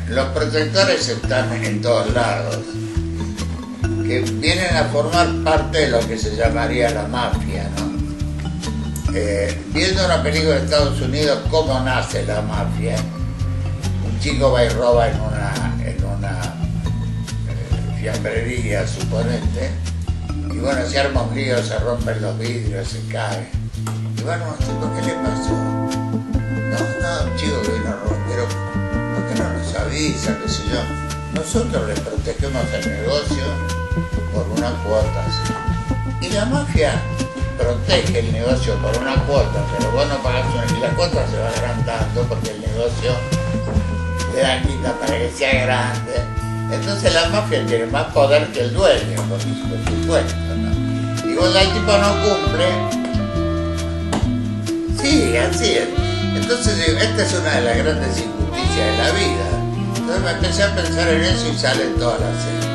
los protectores están en todos lados, que vienen a formar parte de lo que se llamaría la mafia, ¿no? Viendo una película de Estados Unidos, cómo nace la mafia, un chico va y roba en una fiambrería, suponete, y bueno, se arma un lío, se rompen los vidrios, se cae. Y bueno, ¿por qué le pasó? No, un chico que vino a robar, pero ¿por qué no nos avisa, qué sé yo? Nosotros les protegemos el negocio por una cuota, ¿sí? Y la mafia protege el negocio por una cuota, pero vos no pagás una, y la cuota se va agrandando porque el negocio le dan guita para que sea grande. Entonces la mafia tiene más poder que el dueño, por supuesto, ¿no? Y cuando el tipo no cumple, sí, así es. Entonces esta es una de las grandes injusticias de la vida. Entonces me empecé a pensar en eso y salen todas las series.